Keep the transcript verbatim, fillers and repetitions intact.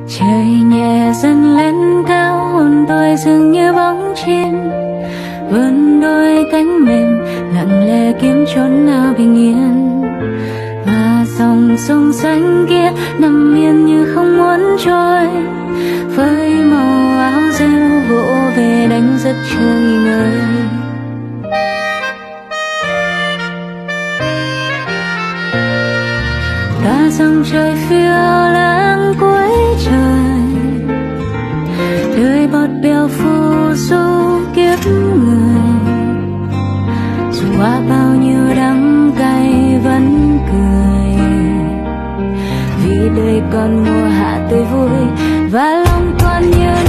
Trời nhẹ dần lên cao, hồn tôi dường như bóng chim vươn đôi cánh mềm, lặng lẽ kiếm chốn nào bình yên. Và dòng sông xanh kia nằm yên như không muốn trôi, với màu áo rêu vỗ về đánh giấc chưa nghỉ ngơi. Ta dòng trời phiêu lãng cuối trời, đời bọt bèo phù du kiếp người. Dù qua bao nhiêu đắng cay vẫn cười, vì đời còn mùa hạ tươi vui và lòng còn nhớ